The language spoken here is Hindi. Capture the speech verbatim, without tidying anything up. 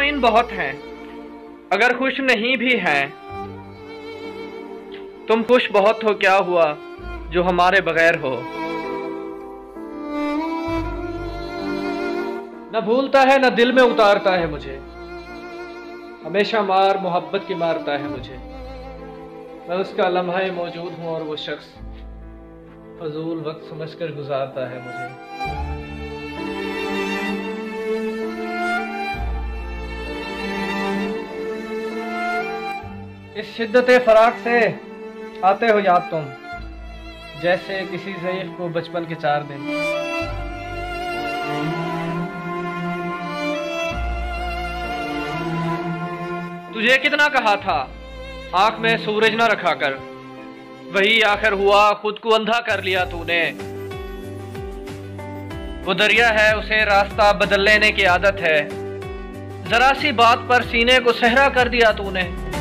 मुतमईन बहुत हैं, अगर खुश नहीं भी हैं। तुम खुश बहुत हो, क्या हुआ जो हमारे बगैर हो। न भूलता है न दिल में उतारता है मुझे, हमेशा मार मोहब्बत की मारता है मुझे। मैं उसका लम्हा मौजूद हूँ और वो शख्स फजूल वक्त समझकर गुजारता है मुझे। इस शिद्दत फराक से आते हो याद तुम, जैसे किसी ज़ईफ़ को बचपन के चार दिन। तुझे कितना कहा था आंख में सूरज न रखा कर, वही आखिर हुआ, खुद को अंधा कर लिया तूने। वो दरिया है, उसे रास्ता बदल लेने की आदत है, जरा सी बात पर सीने को सहरा कर दिया तूने।